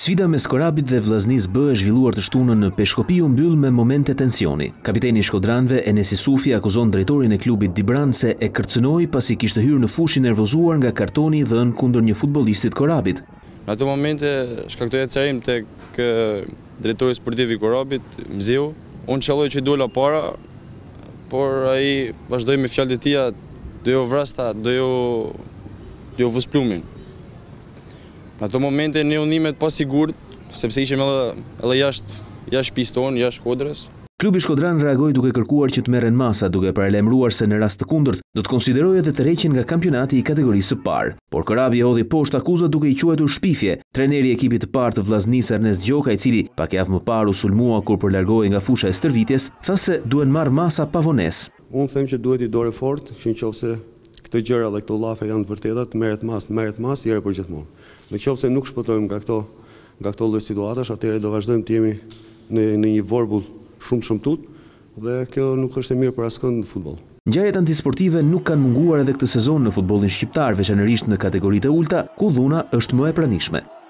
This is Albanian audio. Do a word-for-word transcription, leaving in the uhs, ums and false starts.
Sfida mes Korabit dhe Vllaznis B e zhvilluar të shtunën në Peshkopi u mbyll me momente tensioni. Kapiteni i shkodranëve Enesi Sufi akuzon drejtorin e klubit Dibran se e kërcënoi pasi kishte hyrë në fush i nervozuar nga kartoni i dhënë kundër një futbollistit Korabit. Në ato momente shkaktoi atërim tek drejtori sportiv i Korabit, Mziu. Unë qelloj që dola para, por ai vazhdoi me fjalët e tija, do jo vrasta, do jo do jo vës plumin. Në ato momente ne u nimet pa sigurt, sepse ishim edhe, edhe jashtë jashtë piston, jashtë Shkodrës. Klubi Shkodran reagoi duke kërkuar që të merren masa, duke paralajmëruar se në rast të kundërt do të konsiderojë edhe tërheqjen nga kampionati i kategorisë së parë. Por Korabi e hodhi poshtë akuzat duke i quajtur shpifje. Trajneri i ekipit të parë të Vllaznis Ernest Gjoka, i cili pak javë më parë u sulmua kur përlargohej nga fusha e stërvitjes, tha se duhen marrë masa pa vonesë. Unë them që duhet i dorë fort, që nëse këto gjëra dhe këto llafe janë të vërteta, të merret mas, merret mas herë për gjithmonë. Nëse nuk shpëtojmë nga këto nga këto lloj situatash, atëherë do vazhdojmë të jemi në në një vorbull shumë shëmtut dhe kjo nuk është e mirë për askënd në futboll. Ngjarjet antisportive nuk kanë munguar edhe këtë sezon në futbollin shqiptar, veçanërisht në kategoritë e ulta, ku dhuna është më e pranishme.